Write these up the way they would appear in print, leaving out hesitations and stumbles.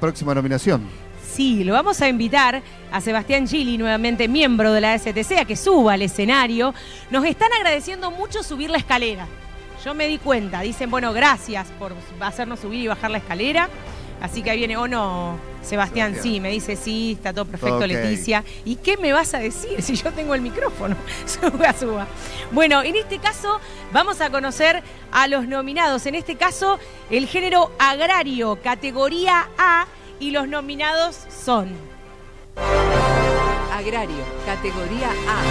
próxima nominación. Sí, lo vamos a invitar a Sebastián Gili, nuevamente miembro de la STC, a que suba al escenario. Nos están agradeciendo mucho subir la escalera. Yo me di cuenta, dicen, bueno, gracias por hacernos subir y bajar la escala. Así que ahí viene, ¿o no, Sebastián? Sí, me dice, sí, está todo perfecto, okay. Leticia. ¿Y qué me vas a decir si yo tengo el micrófono? Suba. Bueno, en este caso vamos a conocer a los nominados. En este caso, el género agrario, categoría A, y los nominados son... Agrario, categoría A.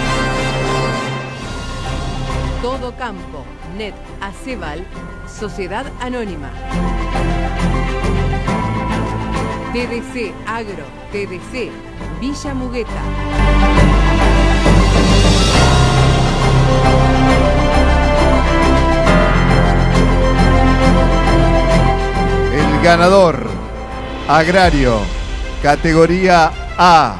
Todo Campo, Net Aceval, Sociedad Anónima. TDC Agro, TDC, Villa Mugueta. El ganador agrario, categoría A,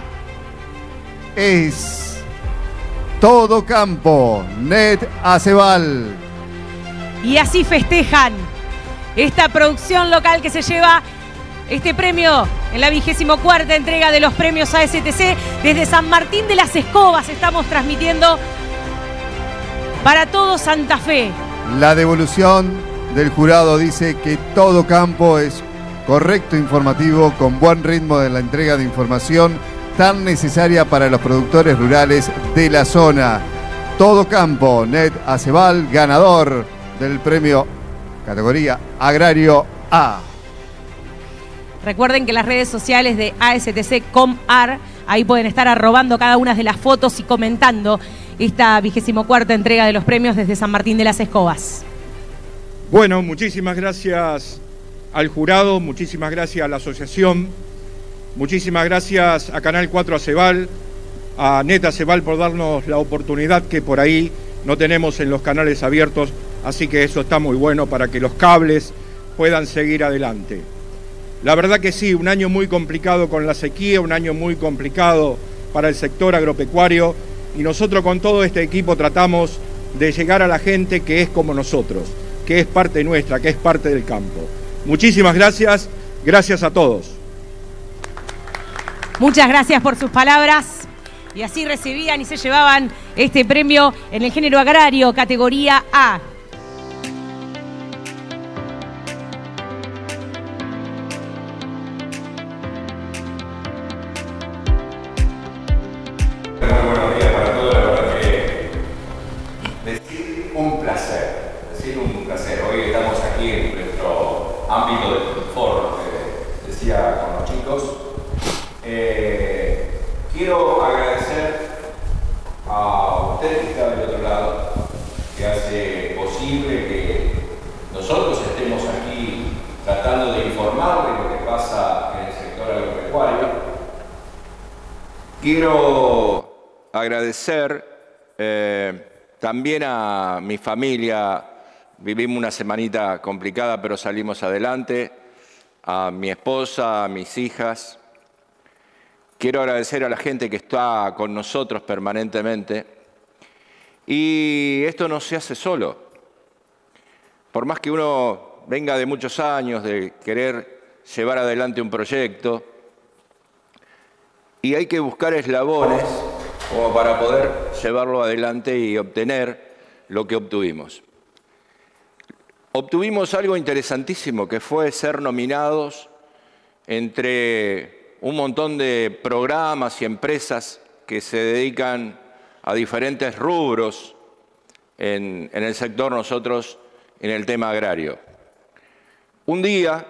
es Todo Campo, Net Aceval. Y así festejan esta producción local que se lleva este premio en la 24ª entrega de los premios ASTC. Desde San Martín de las Escobas estamos transmitiendo para todo Santa Fe. La devolución del jurado dice que Todo Campo es correcto, informativo, con buen ritmo de la entrega de información tan necesaria para los productores rurales de la zona. Todo Campo, Net Aceval, ganador del premio categoría Agrario A. Recuerden que las redes sociales de ASTC.com.ar, ahí pueden estar arrobando cada una de las fotos y comentando esta 24ª entrega de los premios desde San Martín de las Escobas. Bueno, muchísimas gracias al jurado, muchísimas gracias a la asociación, muchísimas gracias a Canal 4 Aceval, a Net Aceval por darnos la oportunidad que por ahí no tenemos en los canales abiertos, así que eso está muy bueno para que los cables puedan seguir adelante. La verdad que sí, un año muy complicado con la sequía, un año muy complicado para el sector agropecuario, y nosotros con todo este equipo tratamos de llegar a la gente que es como nosotros, que es parte nuestra, que es parte del campo. Muchísimas gracias, gracias a todos. Muchas gracias por sus palabras. Y así recibían y se llevaban este premio en el género agrario, categoría A. Buenos días para todos, la verdad que decir un placer. Hoy estamos aquí en nuestro ámbito del foro, decía con los chicos. Quiero agradecer a usted que está del otro lado, que hace posible que nosotros estemos aquí tratando de informar de lo que pasa en el sector agropecuario. Quiero agradecer también a mi familia. Vivimos una semanita complicada, pero salimos adelante. A mi esposa, a mis hijas. Quiero agradecer a la gente que está con nosotros permanentemente. Y esto no se hace solo. Por más que uno venga de muchos años de querer llevar adelante un proyecto, y hay que buscar eslabones como para poder llevarlo adelante y obtener lo que obtuvimos. Obtuvimos algo interesantísimo, que fue ser nominados entre un montón de programas y empresas que se dedican a diferentes rubros en el sector, nosotros en el tema agrario. Un día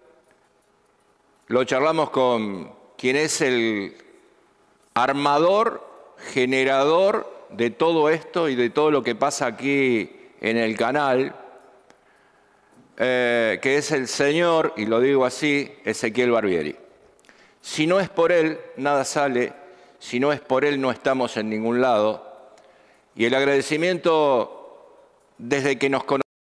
lo charlamos con quien es el armador, generador de todo esto y de todo lo que pasa aquí en el canal, que es el señor, y lo digo así, Ezequiel Barbieri. Si no es por él, nada sale. Si no es por él, no estamos en ningún lado. Y el agradecimiento desde que nos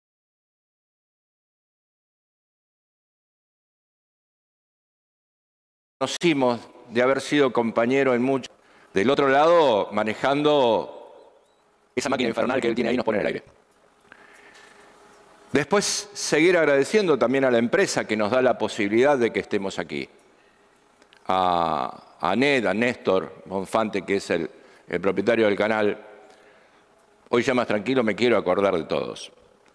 conocimos, de haber sido compañero en mucho. Del otro lado, manejando esa máquina infernal que él tiene ahí, nos pone en el aire. Después, seguir agradeciendo también a la empresa que nos da la posibilidad de que estemos aquí. a Néstor Bonfante, que es el propietario del canal. Hoy ya más tranquilo me quiero acordar de todos.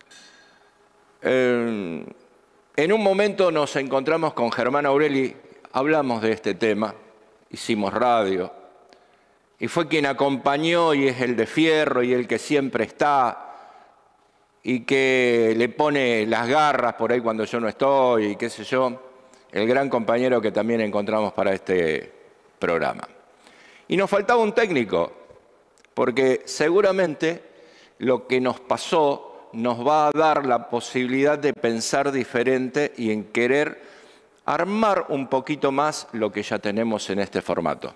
En un momento nos encontramos con Germán Aureli, hablamos de este tema, hicimos radio, y fue quien acompañó y es el de fierro y el que siempre está y que le pone las garras por ahí cuando yo no estoy y qué sé yo, el gran compañero que también encontramos para este programa. Y nos faltaba un técnico, porque seguramente lo que nos pasó nos va a dar la posibilidad de pensar diferente y en querer armar un poquito más lo que ya tenemos en este formato.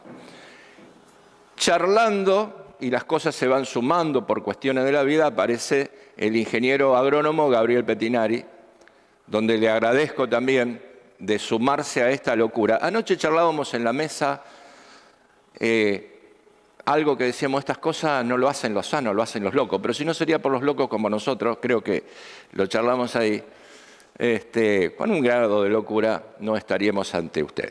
Charlando, y las cosas se van sumando por cuestiones de la vida, aparece el ingeniero agrónomo Gabriel Pettinari, donde le agradezco también de sumarse a esta locura. Anoche charlábamos en la mesa algo que decíamos, estas cosas no lo hacen los sanos, lo hacen los locos, pero si no sería por los locos como nosotros, creo que lo charlamos ahí, con un grado de locura no estaríamos ante usted.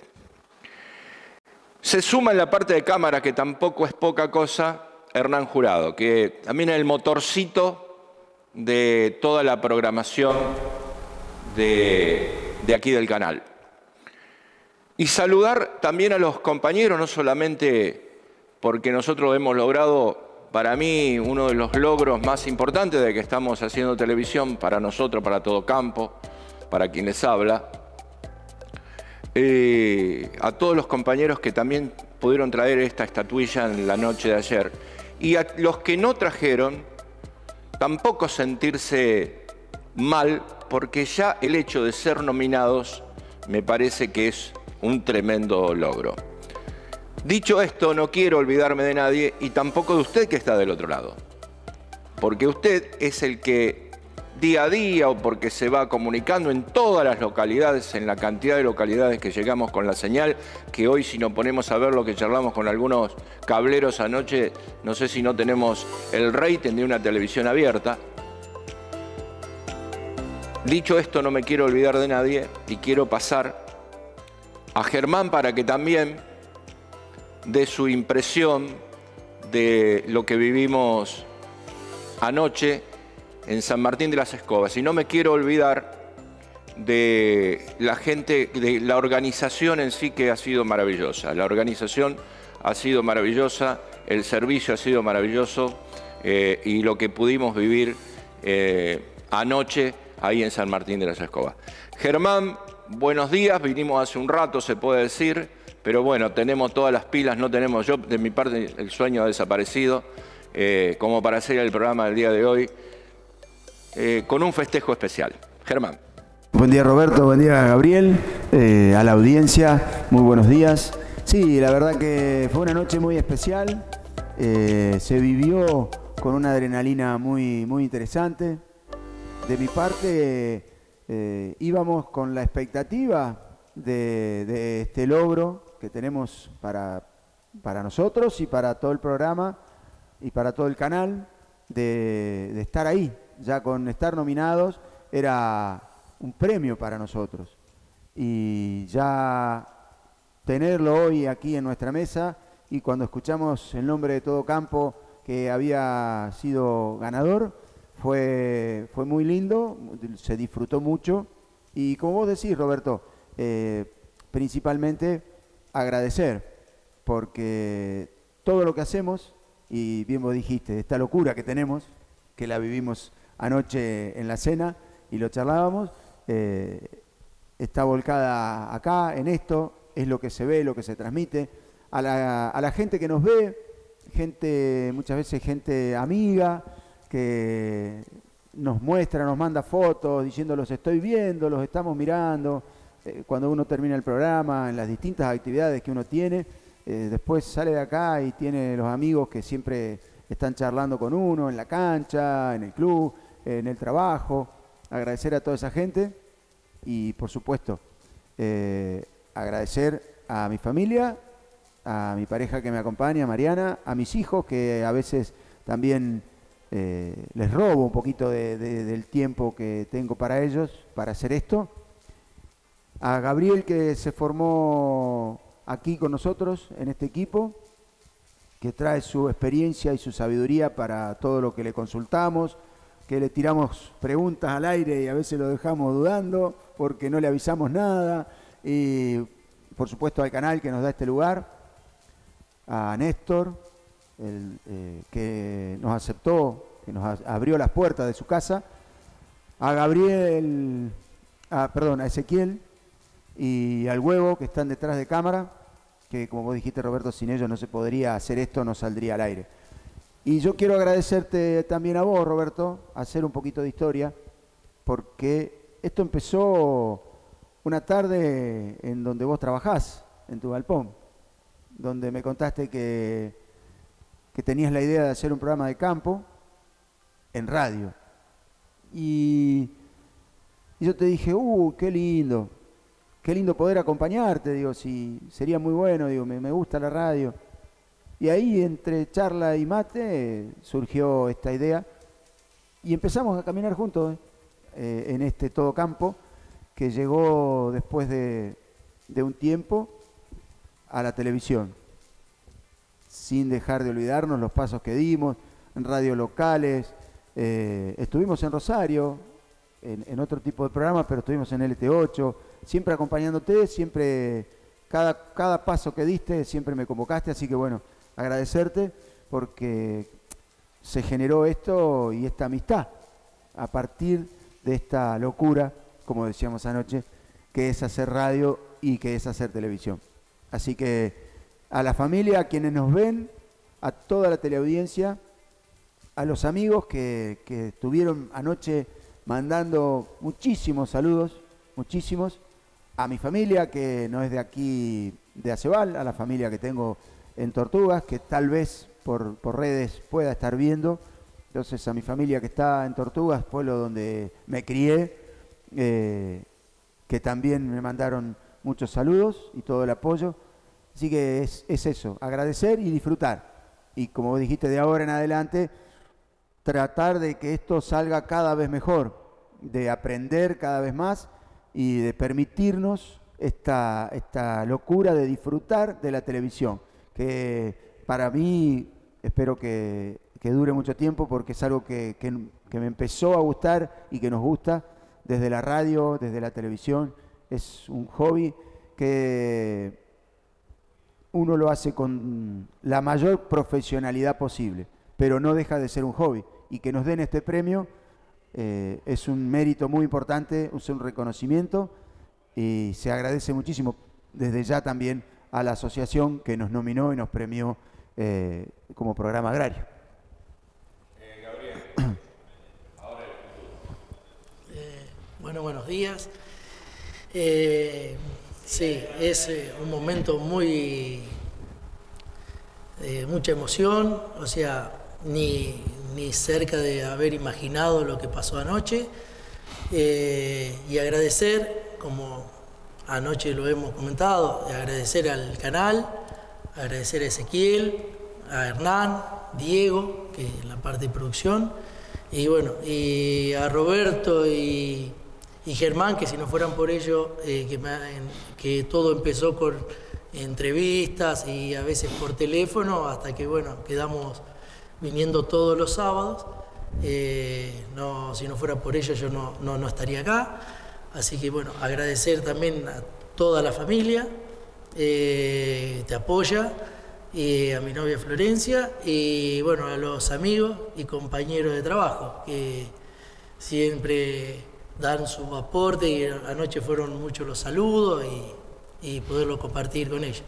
Se suma en la parte de cámara, que tampoco es poca cosa, Hernán Jurado, que también es el motorcito de toda la programación de aquí del canal. Y saludar también a los compañeros, no solamente porque nosotros hemos logrado, para mí, uno de los logros más importantes de que estamos haciendo televisión, para nosotros, para todo campo, para quien les habla, a todos los compañeros que también pudieron traer esta estatuilla en la noche de ayer, y a los que no trajeron, tampoco sentirse mal, porque ya el hecho de ser nominados me parece que es un tremendo logro. Dicho esto, no quiero olvidarme de nadie y tampoco de usted que está del otro lado, porque usted es el que día a día, o porque se va comunicando en todas las localidades, en la cantidad de localidades que llegamos con la señal, que hoy si nos ponemos a ver lo que charlamos con algunos cableros anoche, no sé si no tenemos el rating de una televisión abierta. Dicho esto, no me quiero olvidar de nadie y quiero pasar a Germán para que también dé su impresión de lo que vivimos anoche en San Martín de las Escobas. Y no me quiero olvidar de la gente, de la organización en sí, que ha sido maravillosa. La organización ha sido maravillosa, el servicio ha sido maravilloso y lo que pudimos vivir anoche ahí en San Martín de las Escobas. Germán, buenos días, vinimos hace un rato, se puede decir, pero bueno, tenemos todas las pilas, no tenemos, yo de mi parte el sueño ha desaparecido, como para hacer el programa del día de hoy, con un festejo especial. Germán. Buen día Roberto, buen día Gabriel, a la audiencia, muy buenos días. Sí, la verdad que fue una noche muy especial, se vivió con una adrenalina muy interesante. De mi parte, íbamos con la expectativa de este logro que tenemos para nosotros y para todo el programa y para todo el canal, de estar ahí. Ya con estar nominados era un premio para nosotros. Y ya tenerlo hoy aquí en nuestra mesa, y cuando escuchamos el nombre de Todo Campo que había sido ganador, fue muy lindo, se disfrutó mucho. Y como vos decís, Roberto, principalmente agradecer, porque todo lo que hacemos, y bien vos dijiste, esta locura que tenemos, que la vivimos anoche en la cena y lo charlábamos, está volcada acá, en esto, es lo que se ve, lo que se transmite, a la gente que nos ve, gente, muchas veces gente amiga, que nos muestra, nos manda fotos diciendo los estoy viendo, los estamos mirando, cuando uno termina el programa, en las distintas actividades que uno tiene, después sale de acá y tiene los amigos que siempre están charlando con uno en la cancha, en el club, en el trabajo. Agradecer a toda esa gente y por supuesto agradecer a mi familia, a mi pareja que me acompaña, Mariana, a mis hijos que a veces también les robo un poquito del tiempo que tengo para ellos, para hacer esto. A Gabriel, que se formó aquí con nosotros en este equipo, que trae su experiencia y su sabiduría para todo lo que le consultamos, que le tiramos preguntas al aire y a veces lo dejamos dudando porque no le avisamos nada, y por supuesto al canal que nos da este lugar, a Néstor, que nos aceptó, que nos abrió las puertas de su casa, a Gabriel, a Ezequiel y al Huevo, que están detrás de cámara, que como vos dijiste, Roberto, sin ellos no se podría hacer esto, no saldría al aire. Y yo quiero agradecerte también a vos, Roberto, hacer un poquito de historia, porque esto empezó una tarde en donde vos trabajás, en tu galpón, donde me contaste que tenías la idea de hacer un programa de campo en radio. Y yo te dije, qué lindo poder acompañarte, digo, si sería muy bueno, digo, me gusta la radio. Y ahí, entre charla y mate, surgió esta idea y empezamos a caminar juntos en este Todo Campo, que llegó después de un tiempo a la televisión, sin dejar de olvidarnos los pasos que dimos en radios locales. Estuvimos en Rosario, en otro tipo de programa, pero estuvimos en LT8, siempre acompañándote, siempre, cada paso que diste, siempre me convocaste, así que bueno, agradecerte porque se generó esto y esta amistad a partir de esta locura, como decíamos anoche, que es hacer radio y que es hacer televisión. Así que a la familia, a quienes nos ven, a toda la teleaudiencia, a los amigos que estuvieron anoche mandando muchísimos saludos, muchísimos, a mi familia que no es de aquí, de Aceval, a la familia que tengo en Tortugas, que tal vez por redes pueda estar viendo. Entonces a mi familia que está en Tortugas, pueblo donde me crié, que también me mandaron muchos saludos y todo el apoyo. Así que es eso, agradecer y disfrutar. Y como vos dijiste, de ahora en adelante, tratar de que esto salga cada vez mejor, de aprender cada vez más y de permitirnos esta locura de disfrutar de la televisión, que para mí espero que dure mucho tiempo, porque es algo que me empezó a gustar y que nos gusta desde la radio, desde la televisión. Es un hobby que uno lo hace con la mayor profesionalidad posible, pero no deja de ser un hobby. Y que nos den este premio es un mérito muy importante, es un reconocimiento, y se agradece muchísimo desde ya también a la asociación que nos nominó y nos premió como programa agrario. Gabriel, ahora bueno, buenos días. Sí, es un momento muy de mucha emoción, o sea, ni cerca de haber imaginado lo que pasó anoche, y agradecer, como anoche lo hemos comentado, agradecer al canal, agradecer a Ezequiel, a Hernán, Diego, que es la parte de producción, y bueno, y a Roberto y Germán, que si no fueran por ellos, que todo empezó con entrevistas y a veces por teléfono, hasta que bueno, quedamos viniendo todos los sábados. Si no fuera por ellos yo no estaría acá. Así que bueno, agradecer también a toda la familia, te apoya, a mi novia Florencia, y bueno, a los amigos y compañeros de trabajo que siempre dan su aporte, y anoche fueron muchos los saludos y poderlo compartir con ellos.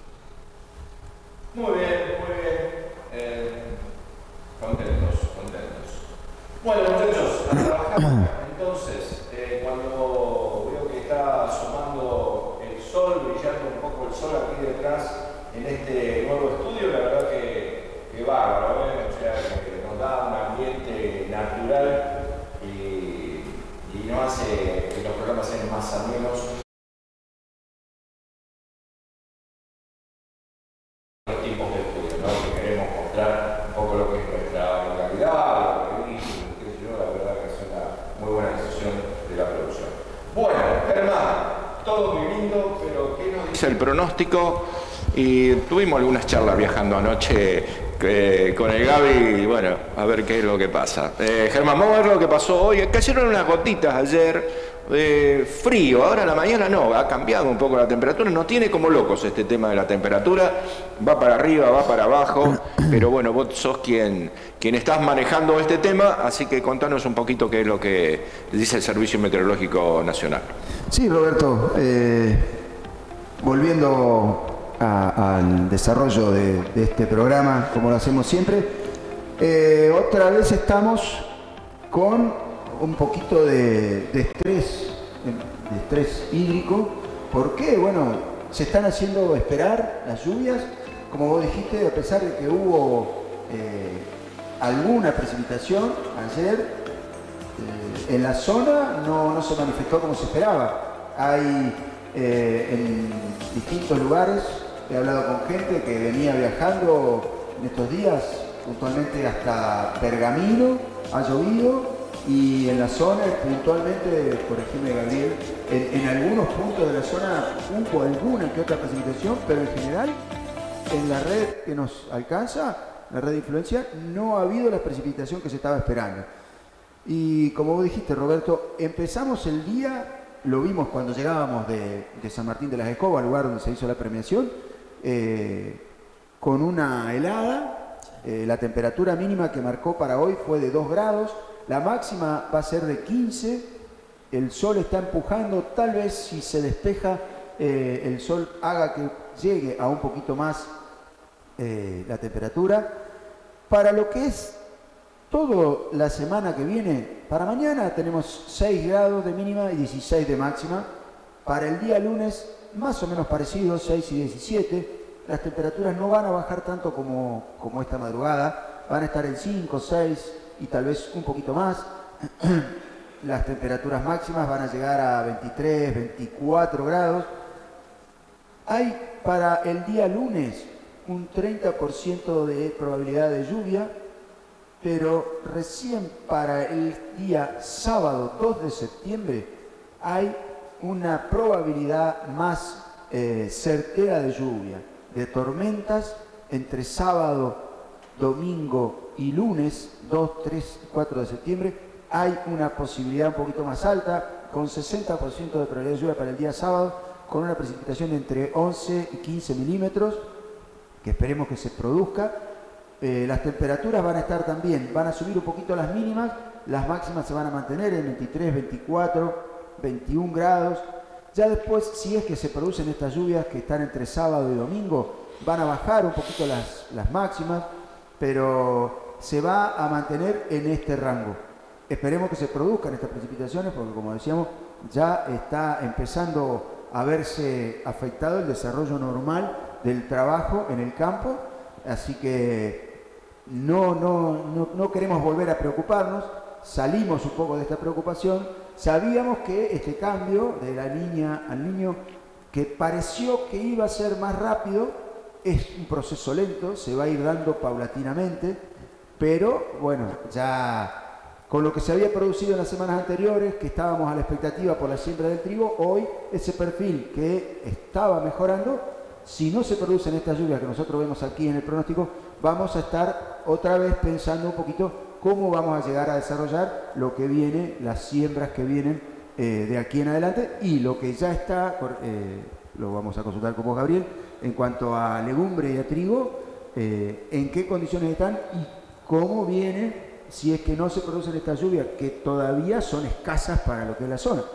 Muy bien, muy bien. Contentos. Bueno, muchachos, a trabajar. Entonces, cuando veo que está asomando el sol, brillando un poco el sol aquí detrás en este nuevo estudio, la verdad que bárbaro, o sea, que nos da un ambiente natural y no hace que los programas sean más amenos. Los tiempos de estudio, ¿no? Que queremos mostrar un poco lo que es nuestra localidad, lo que vivimos, qué sé yo, la verdad que es una muy buena decisión de la producción. Bueno, Germán, todo muy lindo, pero ¿qué nos el pronóstico y tuvimos algunas charlas viajando anoche con el Gaby y bueno, a ver qué es lo que pasa. Germán, vamos a ver lo que pasó hoy. Cayeron unas gotitas ayer. Frío, ahora a la mañana no, ha cambiado un poco la temperatura, no tiene como locos este tema de la temperatura, va para arriba, va para abajo, pero bueno, vos sos quien estás manejando este tema, así que contanos un poquito qué es lo que dice el Servicio Meteorológico Nacional. Sí, Roberto, volviendo al desarrollo de este programa, como lo hacemos siempre, otra vez estamos con un poquito de estrés hídrico. ¿Por qué? Bueno, se están haciendo esperar las lluvias, como vos dijiste, a pesar de que hubo alguna precipitación ayer, en la zona no se manifestó como se esperaba. Hay en distintos lugares, he hablado con gente que venía viajando en estos días, puntualmente hasta Pergamino, ha llovido. Y en la zona, puntualmente, corregime Gabriel, en algunos puntos de la zona hubo alguna que otra precipitación, pero en general, en la red que nos alcanza, la red de influencia, no ha habido la precipitación que se estaba esperando. Y como vos dijiste, Roberto, empezamos el día, lo vimos cuando llegábamos de San Martín de las Escobas, lugar donde se hizo la premiación, con una helada. La temperatura mínima que marcó para hoy fue de 2 grados. La máxima va a ser de 15, el sol está empujando, tal vez si se despeja el sol haga que llegue a un poquito más la temperatura. Para lo que es toda la semana que viene, para mañana tenemos 6 grados de mínima y 16 de máxima. Para el día lunes, más o menos parecido, 6 y 17. Las temperaturas no van a bajar tanto como esta madrugada, van a estar en 5, 6 y tal vez un poquito más. Las temperaturas máximas van a llegar a 23, 24 grados. Hay para el día lunes un 30% de probabilidad de lluvia, pero recién para el día sábado 2 de septiembre hay una probabilidad más certera de lluvia, de tormentas entre sábado, domingo y lunes 2, 3, 4 de septiembre. Hay una posibilidad un poquito más alta, con 60% de probabilidad de lluvia para el día sábado, con una precipitación de entre 11 y 15 milímetros, que esperemos que se produzca. Las temperaturas van a estar también, van a subir un poquito las mínimas, las máximas se van a mantener en 23, 24, 21 grados. Ya después, si es que se producen estas lluvias que están entre sábado y domingo, van a bajar un poquito las máximas, pero se va a mantener en este rango. Esperemos que se produzcan estas precipitaciones porque, como decíamos, ya está empezando a verse afectado el desarrollo normal del trabajo en el campo, así que no queremos volver a preocuparnos, salimos un poco de esta preocupación. Sabíamos que este cambio de la niña al niño, que pareció que iba a ser más rápido, es un proceso lento, se va a ir dando paulatinamente, pero bueno, ya con lo que se había producido en las semanas anteriores, que estábamos a la expectativa por la siembra del trigo, hoy ese perfil que estaba mejorando, si no se producen estas lluvias que nosotros vemos aquí en el pronóstico, vamos a estar otra vez pensando un poquito cómo vamos a llegar a desarrollar lo que viene, las siembras que vienen de aquí en adelante, y lo que ya está, lo vamos a consultar con vos, Gabriel, en cuanto a legumbre y a trigo, en qué condiciones están y cómo vienen si es que no se producen estas lluvias, que todavía son escasas para lo que es la zona.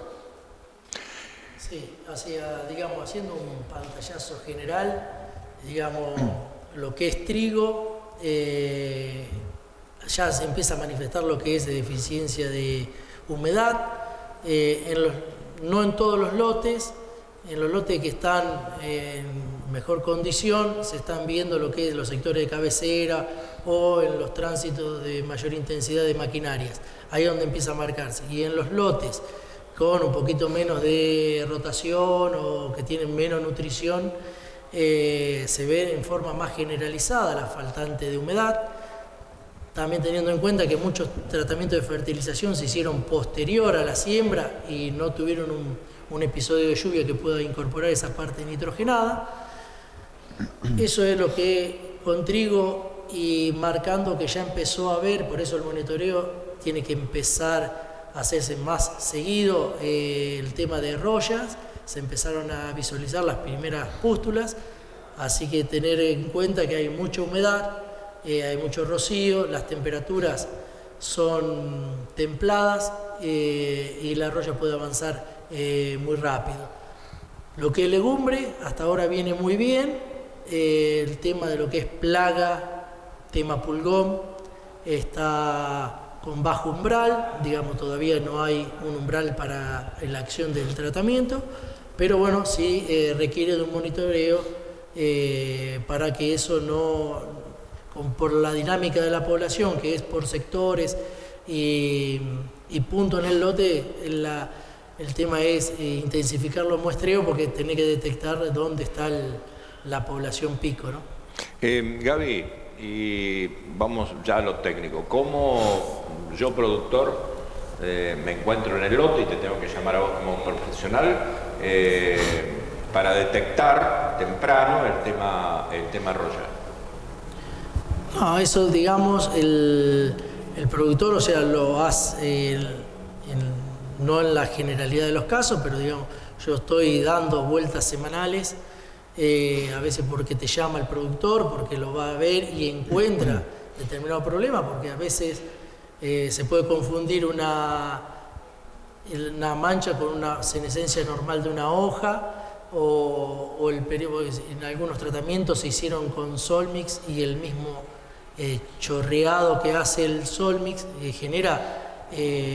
Sí, digamos, haciendo un pantallazo general, digamos, lo que es trigo, ya se empieza a manifestar lo que es de deficiencia de humedad, no en todos los lotes. En los lotes que están en mejor condición se están viendo lo que es los sectores de cabecera o en los tránsitos de mayor intensidad de maquinarias. Ahí es donde empieza a marcarse. Y en los lotes con un poquito menos de rotación o que tienen menos nutrición, se ve en forma más generalizada la faltante de humedad. También teniendo en cuenta que muchos tratamientos de fertilización se hicieron posterior a la siembra y no tuvieron un episodio de lluvia que pueda incorporar esa parte nitrogenada. Eso es lo que con trigo y marcando que ya empezó a haber, por eso el monitoreo tiene que empezar a hacerse más seguido. El tema de rollas, se empezaron a visualizar las primeras pústulas, así que tener en cuenta que hay mucha humedad, hay mucho rocío, las temperaturas son templadas y la roya puede avanzar muy rápido. Lo que es legumbre, hasta ahora viene muy bien. El tema de lo que es plaga, tema pulgón, está con bajo umbral, digamos, todavía no hay un umbral para la acción del tratamiento, pero bueno, sí requiere de un monitoreo para que eso no, por la dinámica de la población, que es por sectores y punto en el lote, el tema es intensificar los muestreos porque tiene que detectar dónde está la población pico, ¿no? Gaby, y vamos ya a lo técnico. ¿Cómo yo, productor, me encuentro en el lote y te tengo que llamar a vos como profesional para detectar temprano el tema roya? No, eso digamos el productor, o sea, lo hace no en la generalidad de los casos, pero digamos, yo estoy dando vueltas semanales, a veces porque te llama el productor, porque lo va a ver y encuentra determinado problema, porque a veces se puede confundir una mancha con una senescencia normal de una hoja, o el periodo, en algunos tratamientos se hicieron con Solmix y el mismo chorreado que hace el Solmix genera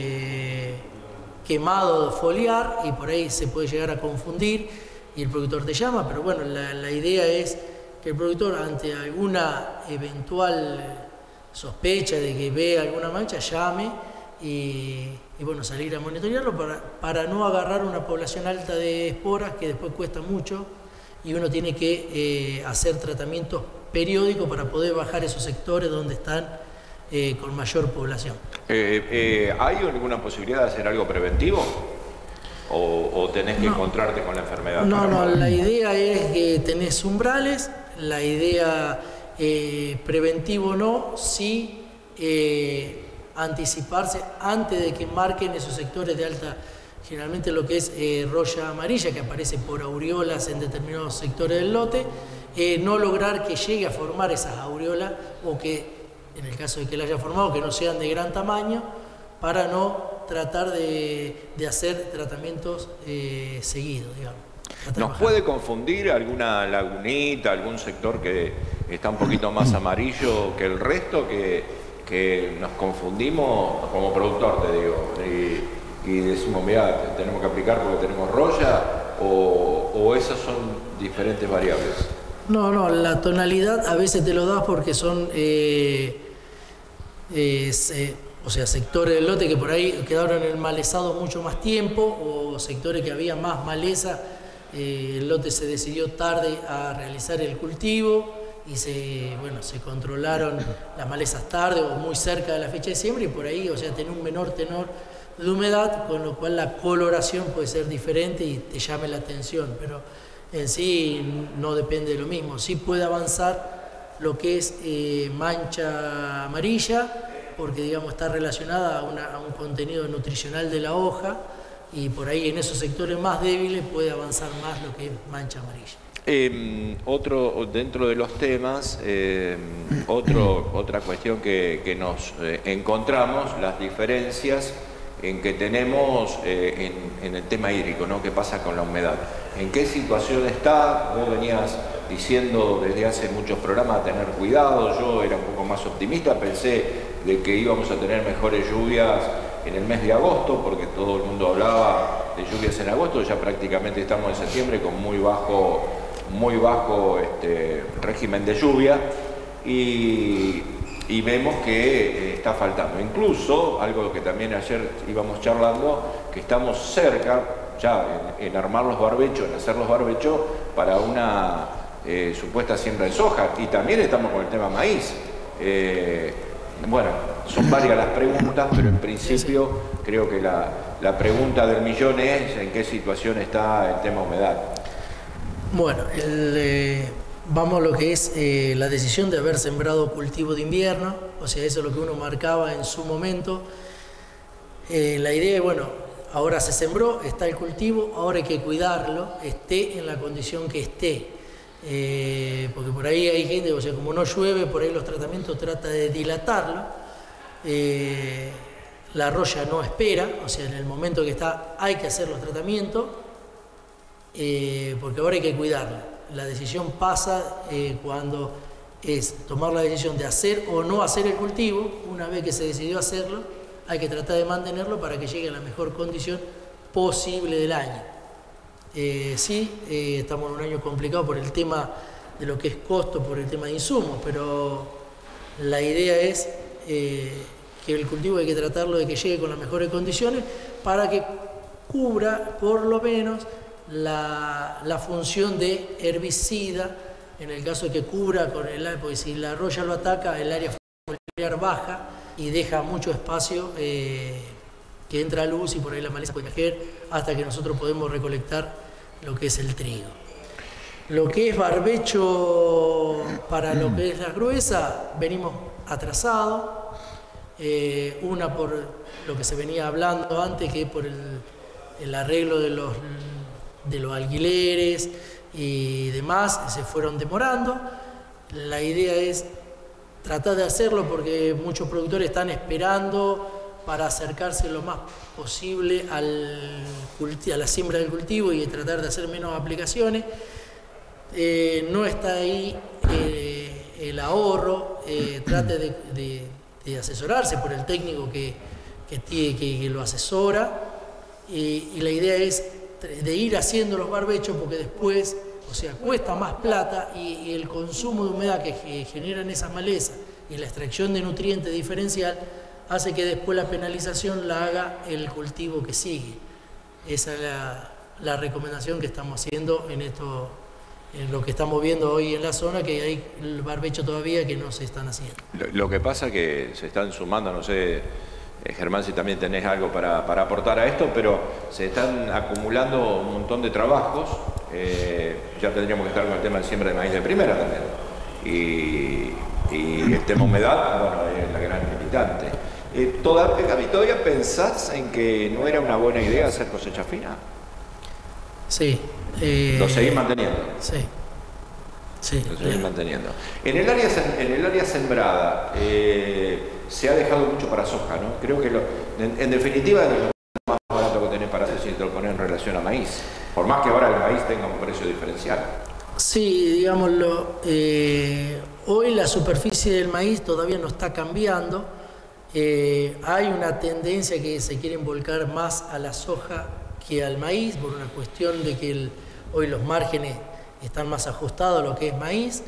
quemado foliar y por ahí se puede llegar a confundir y el productor te llama, pero bueno, la idea es que el productor ante alguna eventual sospecha de que ve alguna mancha llame y bueno, salir a monitorearlo para no agarrar una población alta de esporas que después cuesta mucho y uno tiene que hacer tratamientos periódicos para poder bajar esos sectores donde están con mayor población. ¿Hay alguna posibilidad de hacer algo preventivo? ¿O tenés que encontrarte con la enfermedad? No, la idea es que tenés umbrales, la idea preventivo no, sí anticiparse antes de que marquen esos sectores de alta, generalmente lo que es roya amarilla, que aparece por aureolas en determinados sectores del lote, no lograr que llegue a formar esas aureolas o que, en el caso de que la haya formado, que no sean de gran tamaño, para no tratar de hacer tratamientos seguidos, digamos. ¿Nos puede confundir alguna lagunita, algún sector que está un poquito más amarillo que el resto, que nos confundimos como productor, te digo, y decimos, mira, tenemos que aplicar porque tenemos roya, o esas son diferentes variables? No, la tonalidad a veces te lo das porque son o sea, sectores del lote que por ahí quedaron enmalezados mucho más tiempo, o sectores que había más maleza, el lote se decidió tarde a realizar el cultivo y se controlaron las malezas tarde o muy cerca de la fecha de siembra y por ahí, o sea, tiene un menor tenor de humedad, con lo cual la coloración puede ser diferente y te llame la atención, pero en sí no depende de lo mismo. Sí puede avanzar lo que es mancha amarilla, porque digamos está relacionada a un contenido nutricional de la hoja y por ahí en esos sectores más débiles puede avanzar más lo que es mancha amarilla. Otro dentro de los temas, otra cuestión que nos encontramos, las diferencias en que tenemos en el tema hídrico, ¿no? ¿Qué pasa con la humedad? ¿En qué situación está? Vos venías diciendo desde hace muchos programas tener cuidado, yo era un poco más optimista, pensé de que íbamos a tener mejores lluvias en el mes de agosto, porque todo el mundo hablaba de lluvias en agosto, ya prácticamente estamos en septiembre con muy bajo régimen de lluvia y vemos que está faltando. Incluso, algo que también ayer íbamos charlando, que estamos cerca ya en armar los barbechos, en hacer los barbechos para una supuesta siembra de soja, y también estamos con el tema maíz. Bueno, son varias las preguntas, pero en principio creo que la pregunta del millón es ¿en qué situación está el tema humedad? Bueno, vamos a lo que es la decisión de haber sembrado cultivo de invierno, o sea, eso es lo que uno marcaba en su momento. La idea es, bueno, ahora se sembró, está el cultivo, ahora hay que cuidarlo, esté en la condición que esté. Porque por ahí hay gente, o sea, como no llueve, por ahí los tratamientos trata de dilatarlo. La roya no espera, o sea, en el momento que está hay que hacer los tratamientos, porque ahora hay que cuidarla. La decisión pasa cuando es tomar la decisión de hacer o no hacer el cultivo. Una vez que se decidió hacerlo, hay que tratar de mantenerlo para que llegue a la mejor condición posible del año. Estamos en un año complicado por el tema de lo que es costo, por el tema de insumos, pero la idea es que el cultivo hay que tratarlo de que llegue con las mejores condiciones para que cubra por lo menos la función de herbicida, en el caso de que cubra con el área, porque si la roya lo ataca, el área foliar baja y deja mucho espacio que entra luz y por ahí la maleza puede caer hasta que nosotros podemos recolectar lo que es el trigo. Lo que es barbecho para lo que es la gruesa, venimos atrasados. Una por lo que se venía hablando antes, que es por el arreglo de los alquileres y demás, se fueron demorando. La idea es tratar de hacerlo porque muchos productores están esperando para acercarse lo más posible a la siembra del cultivo y tratar de hacer menos aplicaciones. No está ahí el ahorro, trate de asesorarse por el técnico que lo asesora, y la idea es de ir haciendo los barbechos porque después, o sea, cuesta más plata y el consumo de humedad que generan esas malezas y la extracción de nutrientes diferencial hace que después la penalización la haga el cultivo que sigue. Esa es la recomendación que estamos haciendo en lo que estamos viendo hoy en la zona, que hay el barbecho todavía que no se están haciendo. Lo que pasa es que se están sumando, no sé, Germán, si también tenés algo para aportar a esto, pero se están acumulando un montón de trabajos. Ya tendríamos que estar con el tema de siembra de maíz de primera también. Y el tema humedad, bueno, es la gran limitante. ¿Todavía pensás en que no era una buena idea hacer cosecha fina? Sí. ¿Lo seguís manteniendo? Sí. Sí. Lo seguís manteniendo. En el área sembrada se ha dejado mucho para soja, ¿no? Creo que en definitiva es lo más barato que tenés para hacer si te lo pones en relación a maíz. Por más que ahora el maíz tenga un precio diferencial. Sí, digámoslo. Hoy la superficie del maíz todavía no está cambiando. Hay una tendencia que se quiere volcar más a la soja que al maíz, por una cuestión de que hoy los márgenes están más ajustados a lo que es maíz,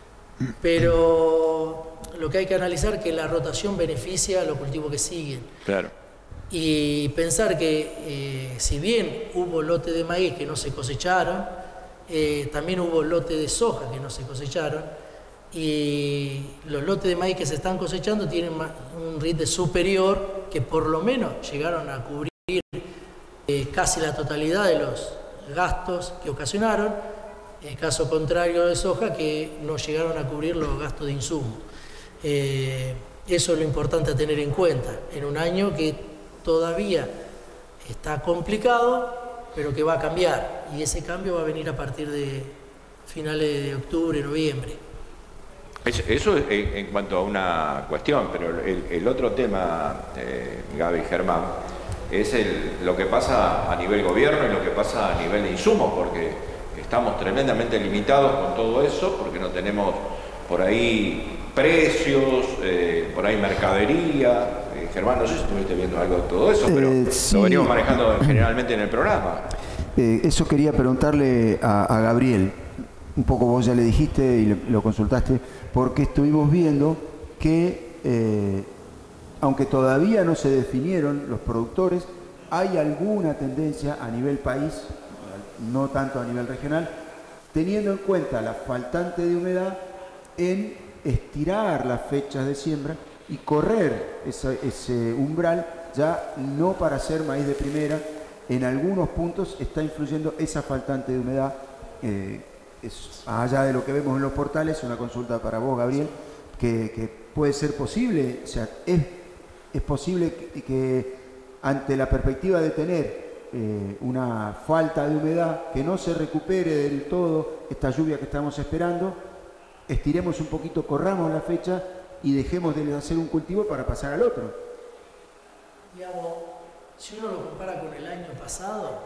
pero lo que hay que analizar es que la rotación beneficia a los cultivos que siguen. Claro. Y pensar que si bien hubo lotes de maíz que no se cosecharon, también hubo lotes de soja que no se cosecharon, y los lotes de maíz que se están cosechando tienen un ritmo superior que por lo menos llegaron a cubrir casi la totalidad de los gastos que ocasionaron, en caso contrario de soja que no llegaron a cubrir los gastos de insumo. Eso es lo importante a tener en cuenta en un año que todavía está complicado, pero que va a cambiar, y ese cambio va a venir a partir de finales de octubre, noviembre. Eso en cuanto a una cuestión, pero el otro tema, Gaby y Germán, es lo que pasa a nivel gobierno y lo que pasa a nivel de insumos, porque estamos tremendamente limitados con todo eso, porque no tenemos por ahí precios, por ahí mercadería. Germán, no sé si estuviste viendo algo de todo eso, pero sí, lo venimos manejando generalmente en el programa. Eso quería preguntarle a Gabriel. Un poco vos ya le dijiste y lo consultaste, porque estuvimos viendo que, aunque todavía no se definieron los productores, hay alguna tendencia a nivel país, no tanto a nivel regional, teniendo en cuenta la faltante de humedad, en estirar las fechas de siembra y correr ese umbral ya no para hacer maíz de primera. En algunos puntos está influyendo esa faltante de humedad. Es allá de lo que vemos en los portales, una consulta para vos, Gabriel, que puede ser posible, o sea, es posible que ante la perspectiva de tener una falta de humedad, que no se recupere del todo esta lluvia que estamos esperando, estiremos un poquito, corramos la fecha y dejemos de hacer un cultivo para pasar al otro. Digamos, si uno lo compara con el año pasado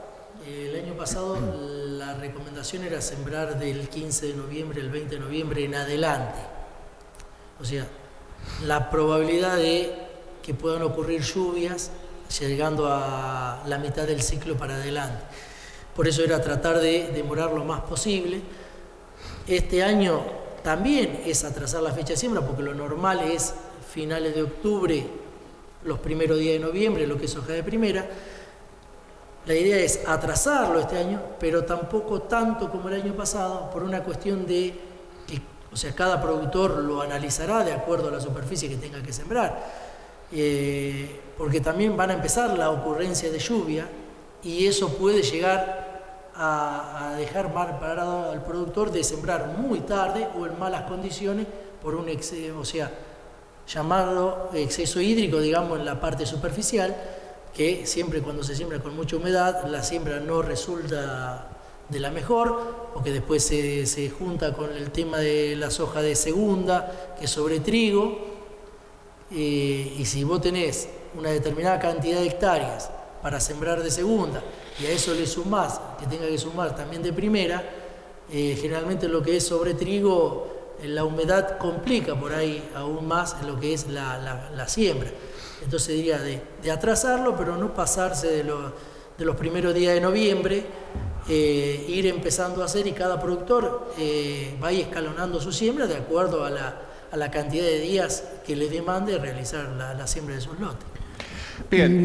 la recomendación era sembrar del 15 de noviembre al 20 de noviembre en adelante. O sea, la probabilidad de que puedan ocurrir lluvias llegando a la mitad del ciclo para adelante. Por eso era tratar de demorar lo más posible. Este año también es atrasar la fecha de siembra, porque lo normal es finales de octubre, los primeros días de noviembre, lo que es hoja de primera. La idea es atrasarlo este año, pero tampoco tanto como el año pasado, por una cuestión de que, o sea, cada productor lo analizará de acuerdo a la superficie que tenga que sembrar, porque también van a empezar la ocurrencia de lluvia y eso puede llegar a dejar mal parado al productor de sembrar muy tarde o en malas condiciones por un exceso, o sea, llamarlo exceso hídrico, digamos, en la parte superficial, que siempre cuando se siembra con mucha humedad, la siembra no resulta de la mejor, porque después se junta con el tema de la soja de segunda, que es sobre trigo, y si vos tenés una determinada cantidad de hectáreas para sembrar de segunda, y a eso le sumás, que tenga que sumar también de primera, generalmente lo que es sobre trigo, la humedad complica por ahí aún más en lo que es la siembra. Entonces diría de atrasarlo, pero no pasarse de los primeros días de noviembre, ir empezando a hacer, y cada productor va a ir escalonando su siembra de acuerdo a la cantidad de días que le demande realizar la siembra de sus lotes. Bien,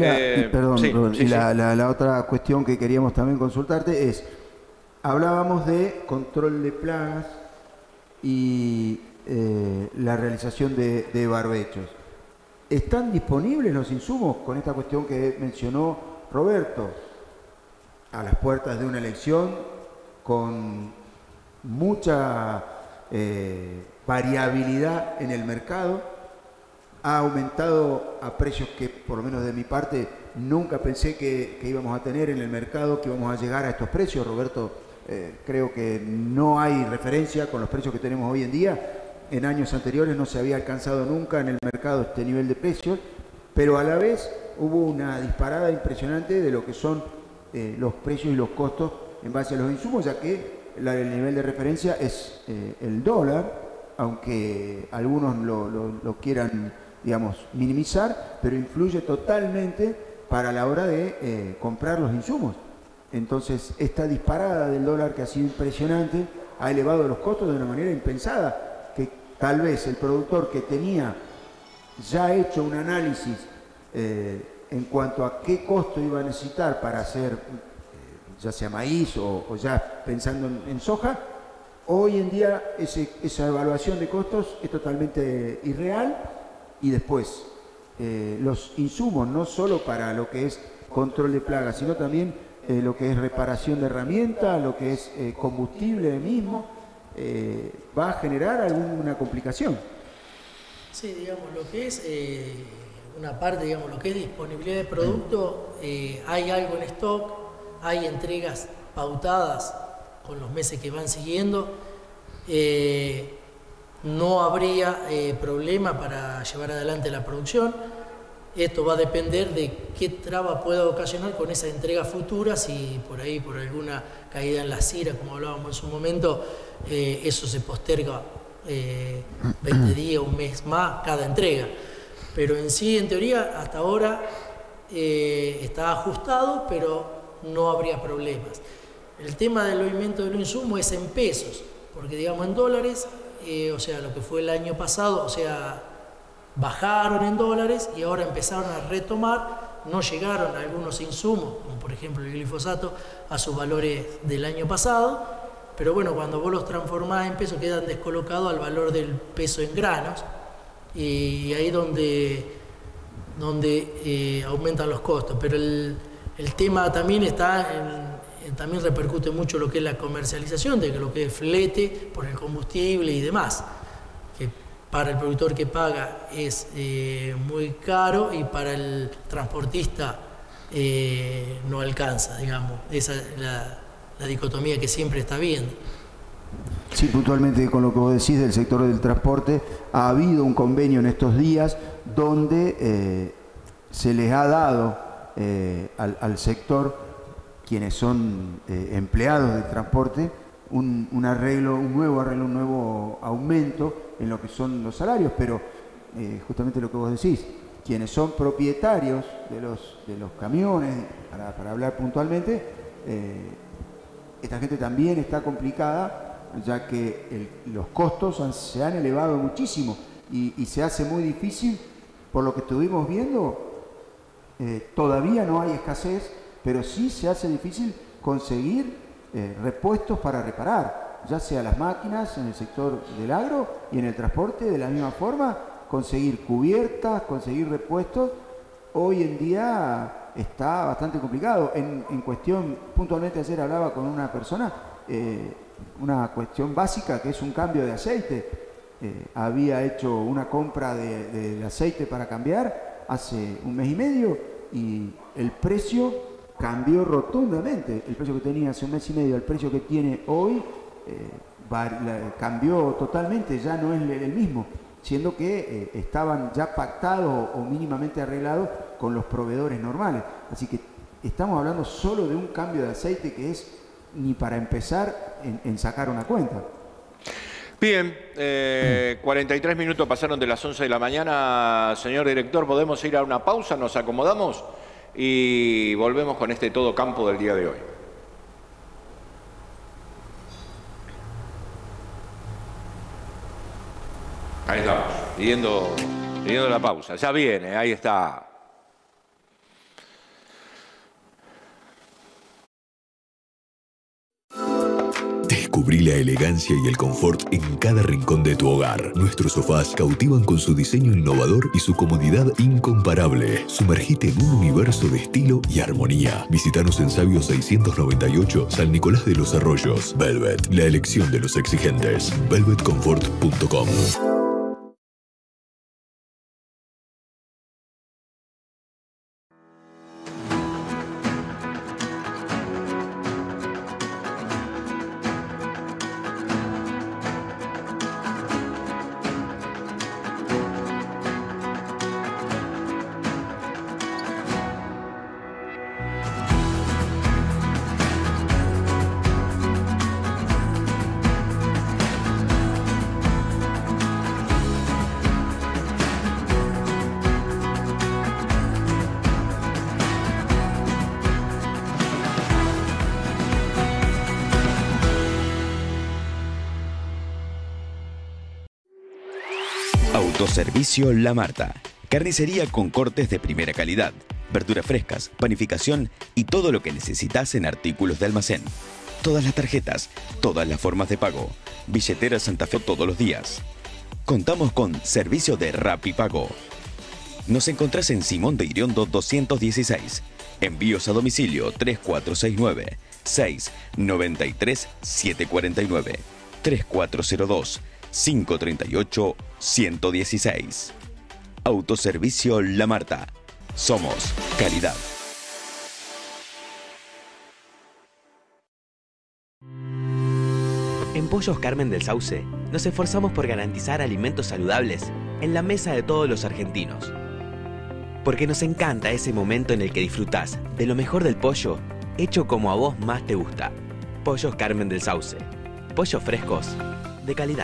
la otra cuestión que queríamos también consultarte es, hablábamos de control de plagas y la realización de barbechos. ¿Están disponibles los insumos con esta cuestión que mencionó Roberto? A las puertas de una elección, con mucha variabilidad en el mercado, ha aumentado a precios que, por lo menos de mi parte, nunca pensé que íbamos a tener en el mercado, que íbamos a llegar a estos precios. Roberto, creo que no hay referencia con los precios que tenemos hoy en día. En años anteriores no se había alcanzado nunca en el mercado este nivel de precios, pero a la vez hubo una disparada impresionante de lo que son los precios y los costos en base a los insumos, ya que el nivel de referencia es el dólar, aunque algunos lo quieran, digamos, minimizar, pero influye totalmente para la hora de comprar los insumos. Entonces, esta disparada del dólar, que ha sido impresionante, ha elevado los costos de una manera impensada, que tal vez el productor que tenía ya hecho un análisis en cuanto a qué costo iba a necesitar para hacer ya sea maíz o ya pensando en soja, hoy en día esa evaluación de costos es totalmente irreal. Y después los insumos, no solo para lo que es control de plagas, sino también lo que es reparación de herramientas, lo que es combustible mismo, va a generar alguna complicación. Sí, digamos, lo que es una parte, digamos, lo que es disponibilidad de producto, hay algo en stock, hay entregas pautadas con los meses que van siguiendo, no habría problema para llevar adelante la producción. Esto va a depender de qué traba pueda ocasionar con esa entrega futura, si por ahí, por alguna caída en la CIRA, como hablábamos en su momento, eso se posterga 20 días, un mes más, cada entrega. Pero en sí, en teoría, hasta ahora está ajustado, pero no habría problemas. El tema del movimiento de los insumos es en pesos, porque digamos en dólares, o sea, lo que fue el año pasado, o sea, bajaron en dólares y ahora empezaron a retomar, no llegaron algunos insumos, como por ejemplo el glifosato, a sus valores del año pasado, pero bueno, cuando vos los transformás en pesos quedan descolocados al valor del peso en granos, y ahí donde aumentan los costos. Pero el tema también también repercute mucho lo que es la comercialización, de lo que es flete por el combustible y demás, que para el productor que paga es muy caro y para el transportista no alcanza, digamos. Esa es la dicotomía que siempre está viendo. Sí, puntualmente con lo que vos decís del sector del transporte, ha habido un convenio en estos días donde se les ha dado al sector, quienes son empleados del transporte, un nuevo aumento en lo que son los salarios, pero justamente lo que vos decís, quienes son propietarios de los camiones, para hablar puntualmente, esta gente también está complicada, ya que los costos se han elevado muchísimo y se hace muy difícil, por lo que estuvimos viendo, todavía no hay escasez, pero sí se hace difícil conseguir repuestos para reparar, ya sea las máquinas en el sector del agro y en el transporte de la misma forma, conseguir cubiertas, conseguir repuestos, hoy en día está bastante complicado. En cuestión, puntualmente ayer hablaba con una persona, una cuestión básica que es un cambio de aceite. Había hecho una compra de aceite para cambiar hace un mes y medio y el precio cambió rotundamente. El precio que tenía hace un mes y medio, el precio que tiene hoy, cambió totalmente, ya no es el mismo, siendo que estaban ya pactados o mínimamente arreglados con los proveedores normales. Así que estamos hablando solo de un cambio de aceite que es ni para empezar en sacar una cuenta. Bien, 43 minutos pasaron de las 11 de la mañana. Señor director, ¿podemos ir a una pausa? ¿Nos acomodamos? Y volvemos con este todo campo del día de hoy. Ahí estamos, pidiendo la pausa. Ya viene, ahí está. Descubrí la elegancia y el confort en cada rincón de tu hogar. Nuestros sofás cautivan con su diseño innovador y su comodidad incomparable. Sumergite en un universo de estilo y armonía. Visítanos en Sabio 698, San Nicolás de los Arroyos. Velvet, la elección de los exigentes. velvetcomfort.com. Autoservicio La Marta. Carnicería con cortes de primera calidad, verduras frescas, panificación y todo lo que necesitas en artículos de almacén. Todas las tarjetas, todas las formas de pago. Billetera Santa Fe todos los días. Contamos con servicio de Rapipago. Nos encontrás en Simón de Iriondo 216. Envíos a domicilio 3469 693 749 3402 538 116. Autoservicio La Marta. Somos calidad. En Pollos Carmen del Sauce nos esforzamos por garantizar alimentos saludables en la mesa de todos los argentinos. Porque nos encanta ese momento en el que disfrutás de lo mejor del pollo hecho como a vos más te gusta. Pollos Carmen del Sauce. Pollos frescos de calidad.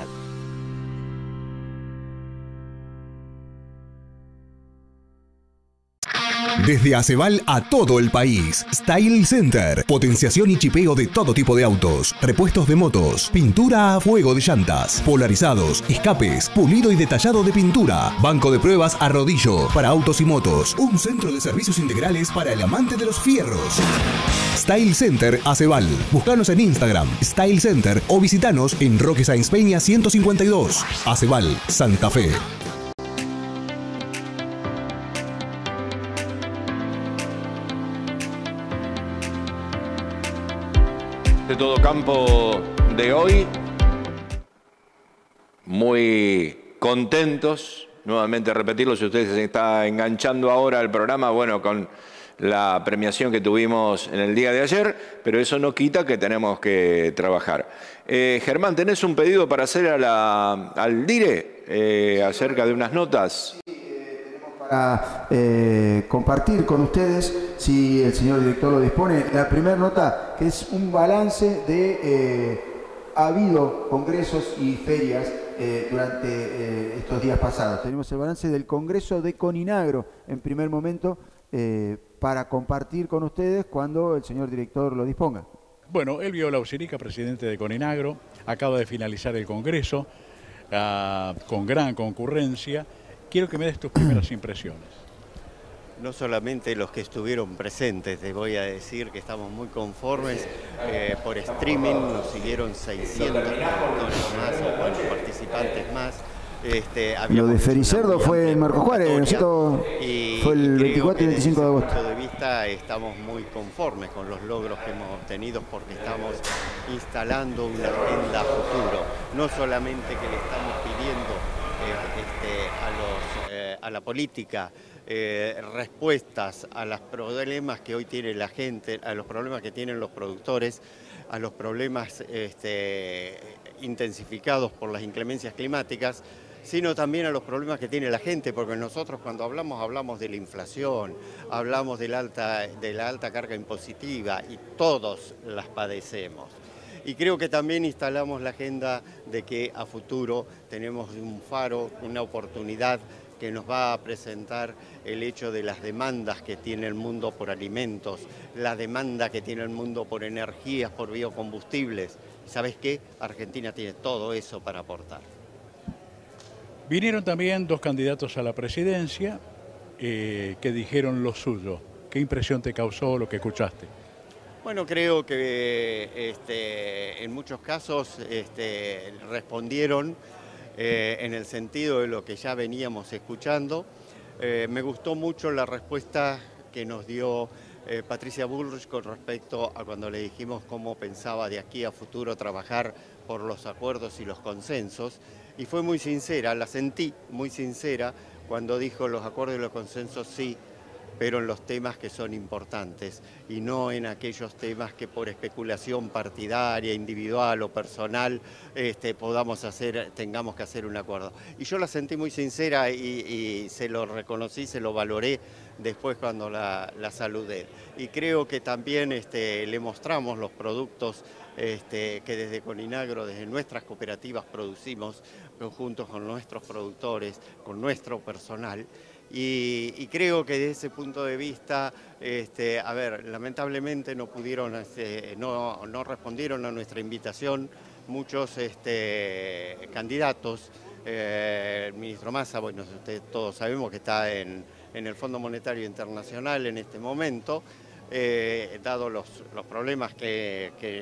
Desde Aceval a todo el país. Style Center. Potenciación y chipeo de todo tipo de autos. Repuestos de motos. Pintura a fuego de llantas. Polarizados. Escapes. Pulido y detallado de pintura. Banco de pruebas a rodillo. Para autos y motos. Un centro de servicios integrales para el amante de los fierros. Style Center Aceval. Búscanos en Instagram. Style Center o visitanos en Roque Sáenz Peña 152. Aceval, Santa Fe. este Todo Campo de hoy. Muy contentos, nuevamente repetirlo, si usted se está enganchando ahora al programa, bueno, con la premiación que tuvimos en el día de ayer, pero eso no quita que tenemos que trabajar. Germán, ¿tenés un pedido para hacer al DIRE acerca de unas notas? Para compartir con ustedes, si el señor director lo dispone, la primera nota, que es un balance de ha habido congresos y ferias durante estos días pasados. Tenemos el balance del Congreso de Coninagro en primer momento para compartir con ustedes cuando el señor director lo disponga. Bueno, Elvio Lausirica, presidente de Coninagro, acaba de finalizar el Congreso con gran concurrencia. Quiero que me des tus primeras impresiones. No solamente los que estuvieron presentes, te voy a decir que estamos muy conformes. Por streaming nos siguieron 600 más o participantes más. Lo de Fericerdo fue en Marco Juárez, ¿no es cierto? Fue el 24 y 25 de agosto. Desde ese punto de vista estamos muy conformes con los logros que hemos obtenido porque estamos instalando una agenda futuro. No solamente que le estamos pidiendo a la política respuestas a los problemas que hoy tiene la gente, a los problemas que tienen los productores, a los problemas intensificados por las inclemencias climáticas, sino también a los problemas que tiene la gente, porque nosotros cuando hablamos de la inflación, hablamos de la alta carga impositiva y todos las padecemos. Y creo que también instalamos la agenda de que a futuro tenemos un faro, una oportunidad que nos va a presentar el hecho de las demandas que tiene el mundo por alimentos, la demanda que tiene el mundo por energías, por biocombustibles. ¿Sabes qué? Argentina tiene todo eso para aportar. Vinieron también dos candidatos a la presidencia que dijeron lo suyo. ¿Qué impresión te causó lo que escuchaste? Bueno, creo que en muchos casos respondieron en el sentido de lo que ya veníamos escuchando. Me gustó mucho la respuesta que nos dio Patricia Bullrich con respecto a cuando le dijimos cómo pensaba de aquí a futuro trabajar por los acuerdos y los consensos. Y fue muy sincera, la sentí muy sincera cuando dijo los acuerdos y los consensos sí, pero en los temas que son importantes y no en aquellos temas que por especulación partidaria, individual o personal tengamos que hacer un acuerdo. Y yo la sentí muy sincera y se lo reconocí, se lo valoré después cuando la saludé. Y creo que también le mostramos los productos que desde Coninagro, desde nuestras cooperativas producimos, juntos con nuestros productores, con nuestro personal. Y creo que desde ese punto de vista, lamentablemente no pudieron, no respondieron a nuestra invitación muchos candidatos. El ministro Massa, bueno, todos sabemos que está en el Fondo Monetario Internacional en este momento, dado los problemas que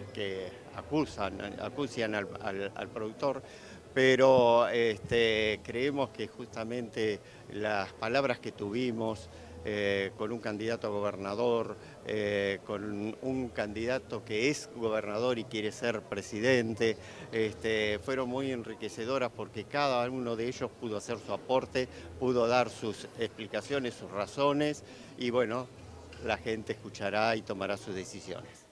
acucian al productor. Pero creemos que justamente las palabras que tuvimos con un candidato a gobernador, con un candidato que es gobernador y quiere ser presidente, fueron muy enriquecedoras porque cada uno de ellos pudo hacer su aporte, pudo dar sus explicaciones, sus razones y bueno, la gente escuchará y tomará sus decisiones.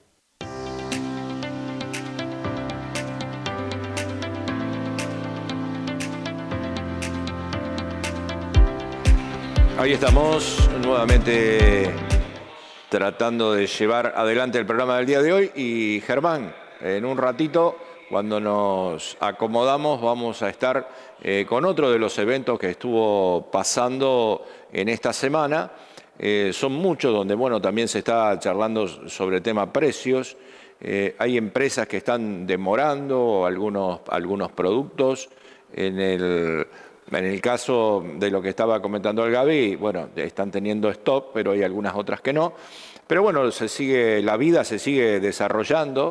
Ahí estamos nuevamente tratando de llevar adelante el programa del día de hoy y Germán, en un ratito, cuando nos acomodamos, vamos a estar con otro de los eventos que estuvo pasando en esta semana. Son muchos donde, bueno, también se está charlando sobre el tema precios. Hay empresas que están demorando algunos productos. En el caso de lo que estaba comentando el Gaby, bueno, están teniendo stock, pero hay algunas otras que no. Pero bueno, la vida se sigue desarrollando,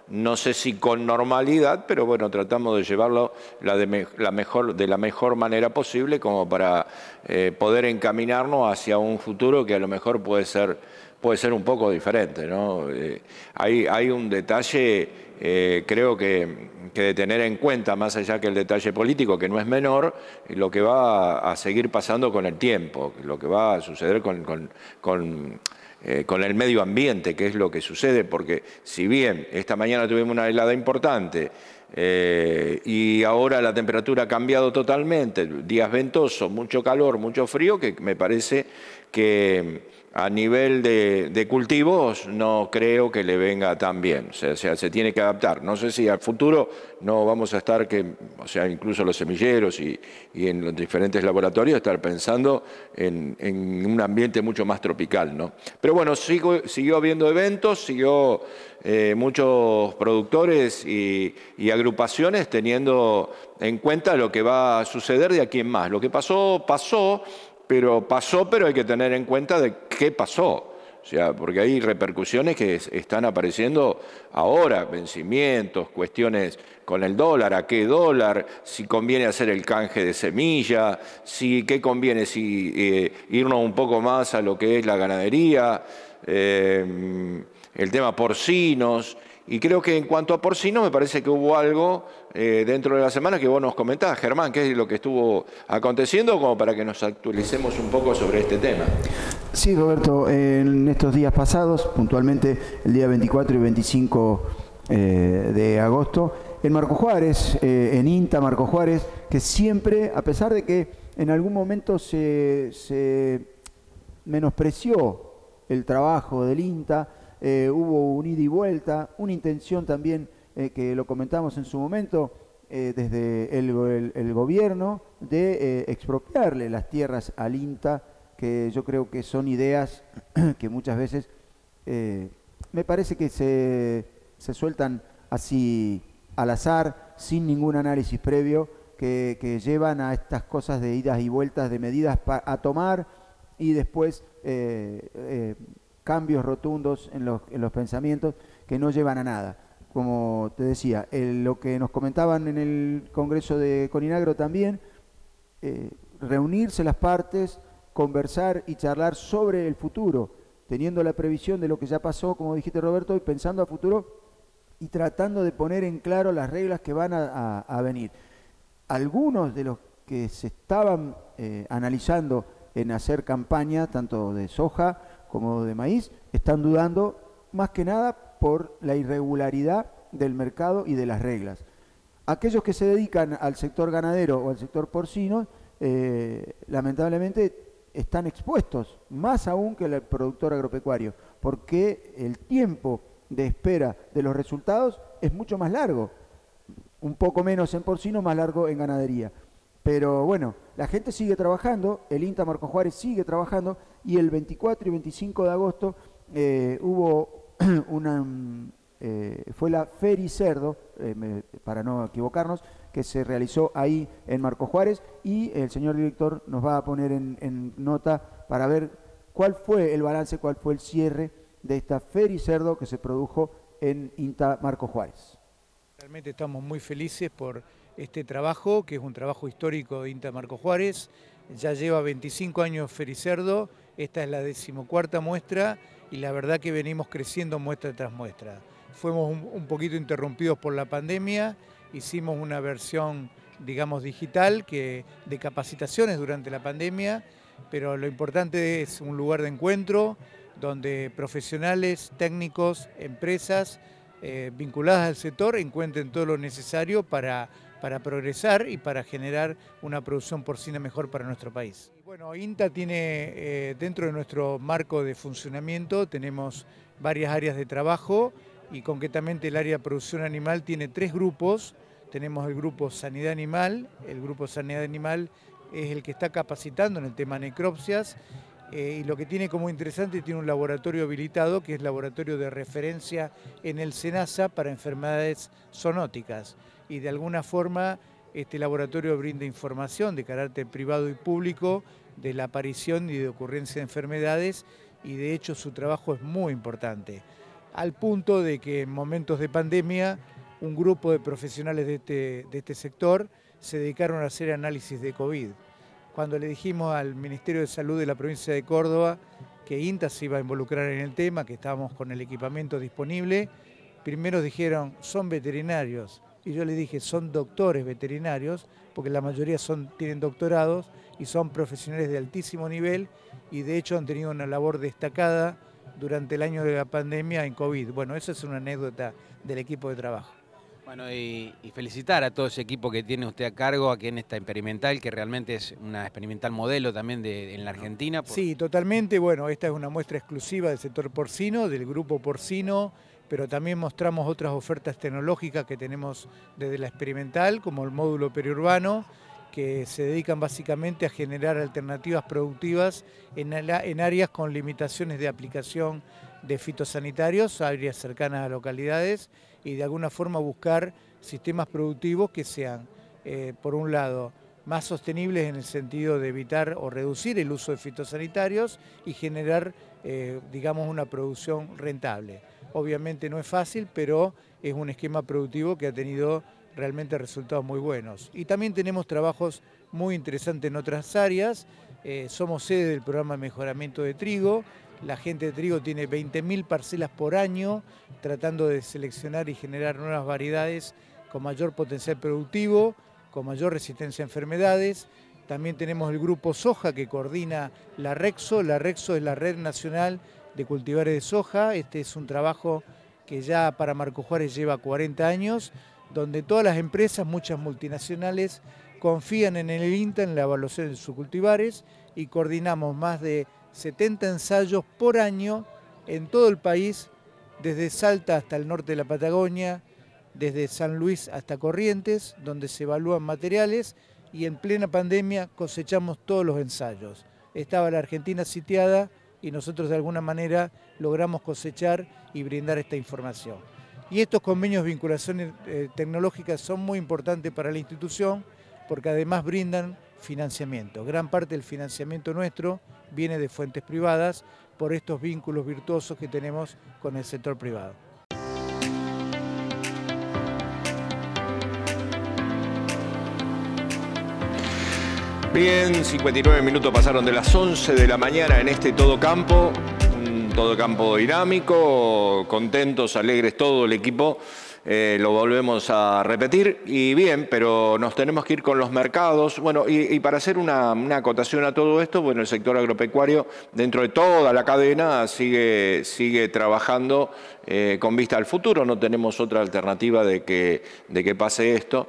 no sé si con normalidad, pero bueno, tratamos de llevarlo de la mejor manera posible como para poder encaminarnos hacia un futuro que a lo mejor puede ser un poco diferente, ¿no? Hay un detalle, creo que de tener en cuenta, más allá que el detalle político, que no es menor, lo que va a seguir pasando con el tiempo, lo que va a suceder con el medio ambiente, que es lo que sucede, porque si bien esta mañana tuvimos una helada importante y ahora la temperatura ha cambiado totalmente, días ventosos, mucho calor, mucho frío, que me parece que a nivel de cultivos no creo que le venga tan bien, o sea, se tiene que adaptar. No sé si al futuro no vamos a estar, incluso los semilleros y en los diferentes laboratorios, estar pensando en un ambiente mucho más tropical, ¿no? Pero bueno, siguió habiendo eventos, siguió muchos productores y agrupaciones teniendo en cuenta lo que va a suceder de aquí en más. Lo que pasó, pero hay que tener en cuenta de qué pasó. O sea, porque hay repercusiones que están apareciendo ahora, vencimientos, cuestiones con el dólar, a qué dólar, si conviene hacer el canje de semilla, qué conviene, irnos un poco más a lo que es la ganadería, el tema porcinos. Y creo que en cuanto a porcino me parece que hubo algo dentro de la semana que vos nos comentás, Germán, qué es lo que estuvo aconteciendo, como para que nos actualicemos un poco sobre este tema. Sí, Roberto, en estos días pasados, puntualmente el día 24 y 25 de agosto, en Marcos Juárez, en INTA Marcos Juárez, que siempre, a pesar de que en algún momento se menospreció el trabajo del INTA, hubo un ida y vuelta, una intención también que lo comentamos en su momento desde el gobierno de expropiarle las tierras al INTA, que yo creo que son ideas que muchas veces me parece que se sueltan así al azar, sin ningún análisis previo, que llevan a estas cosas de idas y vueltas, de medidas a tomar y después cambios rotundos en los pensamientos que no llevan a nada. Como te decía, lo que nos comentaban en el Congreso de Coninagro también, reunirse las partes, conversar y charlar sobre el futuro, teniendo la previsión de lo que ya pasó, como dijiste, Roberto, y pensando a futuro y tratando de poner en claro las reglas que van a venir. Algunos de los que se estaban analizando en hacer campaña, tanto de soja como de maíz, están dudando más que nada por la irregularidad del mercado y de las reglas. Aquellos que se dedican al sector ganadero o al sector porcino, lamentablemente están expuestos, más aún que el productor agropecuario, porque el tiempo de espera de los resultados es mucho más largo, un poco menos en porcino, más largo en ganadería. Pero bueno, la gente sigue trabajando, el INTA Marcos Juárez sigue trabajando, y el 24 y 25 de agosto hubo fue la Fericerdo, para no equivocarnos, que se realizó ahí en Marcos Juárez, y el señor director nos va a poner en nota para ver cuál fue el balance, cuál fue el cierre de esta Fericerdo que se produjo en INTA Marcos Juárez. Realmente estamos muy felices por este trabajo, que es un trabajo histórico de INTA Marcos Juárez. Ya lleva 25 años Fericerdo, esta es la 14ª muestra y la verdad que venimos creciendo muestra tras muestra. Fuimos un poquito interrumpidos por la pandemia, hicimos una versión, digamos, digital de capacitaciones durante la pandemia, pero lo importante es un lugar de encuentro donde profesionales, técnicos, empresas vinculadas al sector encuentren todo lo necesario para progresar y para generar una producción porcina mejor para nuestro país. Bueno, INTA tiene, dentro de nuestro marco de funcionamiento, tenemos varias áreas de trabajo y concretamente el área de producción animal tiene 3 grupos. Tenemos el grupo Sanidad Animal, el grupo Sanidad Animal es el que está capacitando en el tema necropsias, y lo que tiene como interesante, tiene un laboratorio habilitado que es laboratorio de referencia en el SENASA para enfermedades zoonóticas, y de alguna forma este laboratorio brinda información de carácter privado y público de la aparición y de ocurrencia de enfermedades, y de hecho su trabajo es muy importante. al punto de que en momentos de pandemia un grupo de profesionales de este sector se dedicaron a hacer análisis de COVID. Cuando le dijimos al Ministerio de Salud de la provincia de Córdoba que INTA se iba a involucrar en el tema, que estábamos con el equipamiento disponible, primero dijeron, son veterinarios. Y yo les dije, son doctores veterinarios, porque la mayoría tienen doctorados y son profesionales de altísimo nivel y de hecho han tenido una labor destacada durante el año de la pandemia en COVID. Bueno, esa es una anécdota del equipo de trabajo. Bueno, y felicitar a todo ese equipo que tiene usted a cargo aquí en esta experimental, que realmente es una experimental modelo también en la Argentina. Sí, totalmente. Bueno, esta es una muestra exclusiva del sector porcino, del grupo porcino, pero también mostramos otras ofertas tecnológicas que tenemos desde la experimental, como el módulo periurbano, que se dedican básicamente a generar alternativas productivas en áreas con limitaciones de aplicación de fitosanitarios, áreas cercanas a localidades, y de alguna forma buscar sistemas productivos que sean, por un lado, más sostenibles en el sentido de evitar o reducir el uso de fitosanitarios y generar, digamos, una producción rentable. Obviamente no es fácil, pero es un esquema productivo que ha tenido realmente resultados muy buenos. Y también tenemos trabajos muy interesantes en otras áreas. Somos sede del programa de mejoramiento de trigo. La gente de trigo tiene 20.000 parcelas por año, tratando de seleccionar y generar nuevas variedades con mayor potencial productivo, con mayor resistencia a enfermedades. También tenemos el grupo soja que coordina la REXO. La REXO es la Red Nacional de Cultivares de Soja. Este es un trabajo que ya para Marcos Juárez lleva 40 años, donde todas las empresas, muchas multinacionales, confían en el INTA en la evaluación de sus cultivares y coordinamos más de 70 ensayos por año en todo el país, desde Salta hasta el norte de la Patagonia, desde San Luis hasta Corrientes, donde se evalúan materiales y en plena pandemia cosechamos todos los ensayos. Estaba la Argentina sitiada y nosotros de alguna manera logramos cosechar y brindar esta información. Y estos convenios de vinculación tecnológica son muy importantes para la institución porque además brindan financiamiento. Gran parte del financiamiento nuestro viene de fuentes privadas por estos vínculos virtuosos que tenemos con el sector privado. Bien, 59 minutos pasaron de las 11 de la mañana en este Todo Campo. Todo campo dinámico, contentos, alegres todo el equipo, lo volvemos a repetir y bien, pero nos tenemos que ir con los mercados. Bueno, y para hacer una acotación a todo esto, bueno, el sector agropecuario dentro de toda la cadena sigue trabajando con vista al futuro, no tenemos otra alternativa de que pase esto.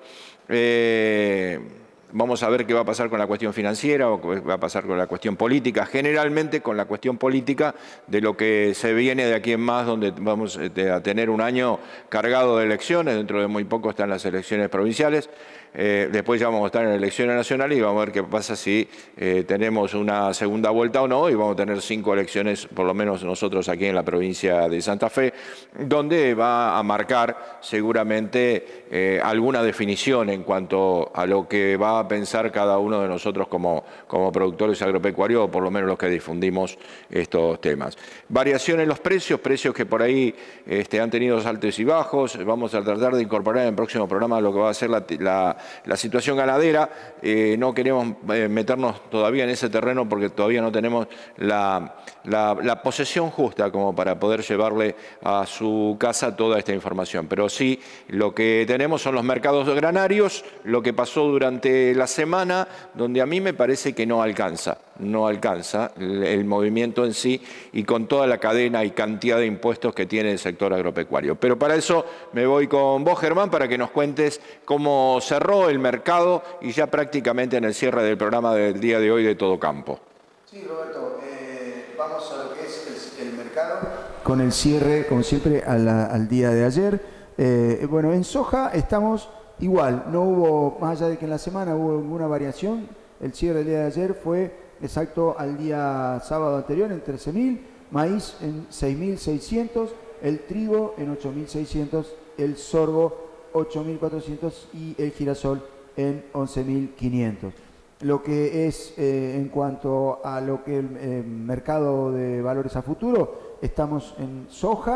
Vamos a ver qué va a pasar con la cuestión financiera o qué va a pasar con la cuestión política. Generalmente con la cuestión política de lo que se viene de aquí en más, donde vamos a tener un año cargado de elecciones. Dentro de muy poco están las elecciones provinciales. Después ya vamos a estar en elecciones nacionales y vamos a ver qué pasa si tenemos una segunda vuelta o no. Y vamos a tener 5 elecciones, por lo menos nosotros aquí en la provincia de Santa Fe, donde va a marcar seguramente alguna definición en cuanto a lo que va a pensar cada uno de nosotros como productores agropecuarios, o por lo menos los que difundimos estos temas. Variación en los precios que por ahí han tenido altos y bajos. Vamos a tratar de incorporar en el próximo programa lo que va a ser la situación ganadera. No queremos meternos todavía en ese terreno porque todavía no tenemos la posesión justa como para poder llevarle a su casa toda esta información. Pero sí, lo que tenemos son los mercados granarios, lo que pasó durante la semana, donde a mí me parece que no alcanza el movimiento en sí y con toda la cadena y cantidad de impuestos que tiene el sector agropecuario. Pero para eso me voy con vos, Germán, para que nos cuentes cómo cerró el mercado y ya prácticamente en el cierre del programa del día de hoy de Todo Campo. Sí, Roberto, vamos a lo que es el mercado con el cierre, como siempre, al día de ayer. Bueno, en soja estamos igual, no hubo, más allá de que en la semana hubo alguna variación, el cierre del día de ayer fue exacto al día sábado anterior en 13.000, maíz en 6.600, el trigo en 8.600, el sorgo 8.400 y el girasol en 11.500. Lo que es en cuanto a lo que el mercado de valores a futuro, estamos en soja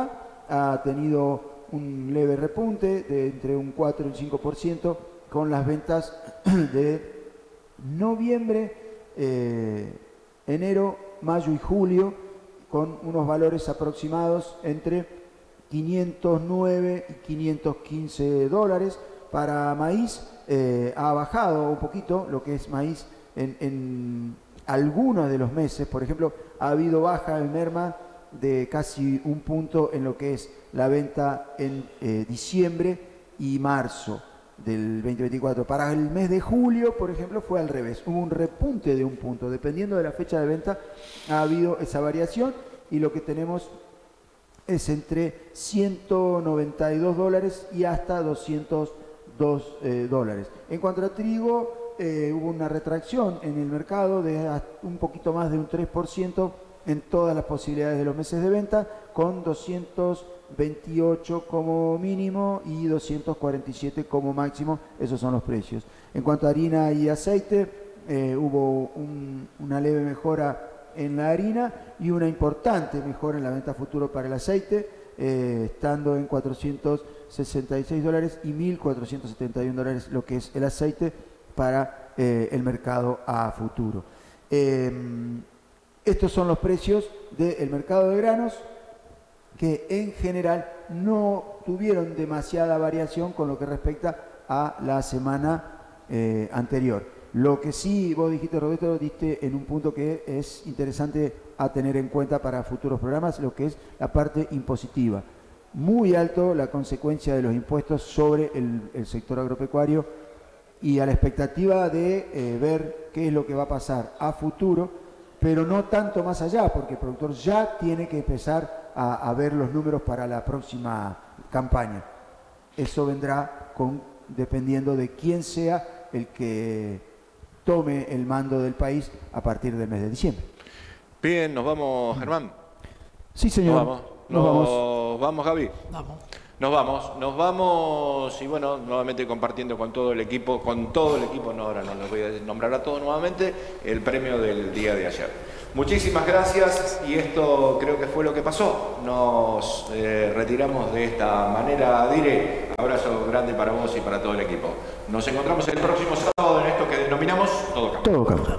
ha tenido un leve repunte de entre un 4 y un 5% con las ventas de noviembre, enero, mayo y julio, con unos valores aproximados entre 509 y 515 dólares. Para maíz ha bajado un poquito lo que es maíz en algunos de los meses. Por ejemplo, ha habido baja en merma de casi un punto en lo que es la venta en diciembre y marzo del 2024. Para el mes de julio, por ejemplo, fue al revés. Hubo un repunte de un punto. Dependiendo de la fecha de venta, ha habido esa variación y lo que tenemos es entre 192 dólares y hasta 202 dólares. En cuanto a trigo, hubo una retracción en el mercado de un poquito más de un 3% en todas las posibilidades de los meses de venta, con 228 como mínimo y 247 como máximo. Esos son los precios. En cuanto a harina y aceite, hubo una leve mejora en la harina y una importante mejora en la venta futuro para el aceite, estando en 466 dólares y 1.471 dólares lo que es el aceite para el mercado a futuro. Estos son los precios del mercado de granos, que en general no tuvieron demasiada variación con lo que respecta a la semana anterior. Lo que sí vos dijiste, Roberto, diste en un punto que es interesante a tener en cuenta para futuros programas, lo que es la parte impositiva. Muy alto la consecuencia de los impuestos sobre el sector agropecuario, y a la expectativa de ver qué es lo que va a pasar a futuro, pero no tanto más allá, porque el productor ya tiene que empezar a ver los números para la próxima campaña. Eso vendrá dependiendo de quién sea el que tome el mando del país a partir del mes de diciembre. Bien, nos vamos, Germán. Sí, señor. Nos vamos, Gaby. Vamos. Nos vamos y bueno, nuevamente compartiendo con todo el equipo, no, ahora no los voy a nombrar a todos nuevamente, el premio del día de ayer. Muchísimas gracias y esto creo que fue lo que pasó. Nos retiramos de esta manera, Dire. Abrazo grande para vos y para todo el equipo. Nos encontramos el próximo sábado en esto que denominamos Todo Campo. Todo Campo.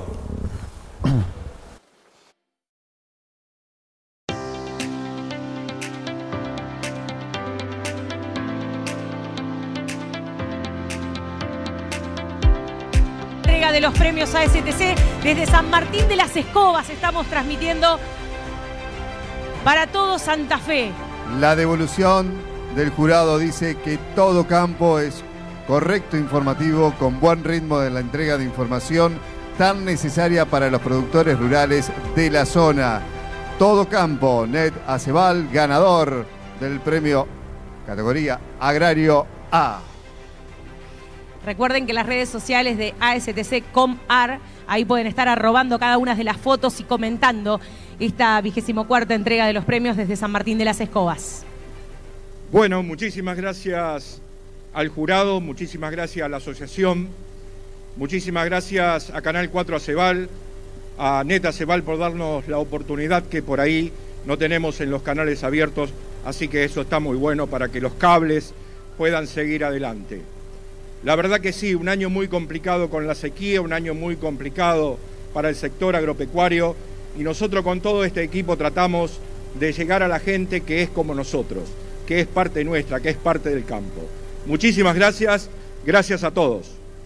De los premios ASTC desde San Martín de las Escobas estamos transmitiendo para todo Santa Fe. La devolución del jurado dice que Todo Campo es correcto, informativo, con buen ritmo de la entrega de información tan necesaria para los productores rurales de la zona. Todo Campo, Net Aceval, ganador del premio categoría Agrario A. Recuerden que las redes sociales de ASTC.com.ar, ahí pueden estar arrobando cada una de las fotos y comentando esta 24ª entrega de los premios desde San Martín de las Escobas. Bueno, muchísimas gracias al jurado, muchísimas gracias a la asociación, muchísimas gracias a Canal 4 Aceval, a Net Aceval por darnos la oportunidad que por ahí no tenemos en los canales abiertos, así que eso está muy bueno para que los cables puedan seguir adelante. La verdad que sí, un año muy complicado con la sequía, un año muy complicado para el sector agropecuario, y nosotros con todo este equipo tratamos de llegar a la gente que es como nosotros, que es parte nuestra, que es parte del campo. Muchísimas gracias, gracias a todos.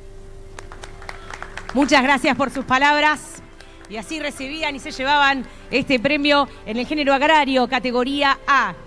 Muchas gracias por sus palabras. Y así recibían y se llevaban este premio en el género agrario, categoría A.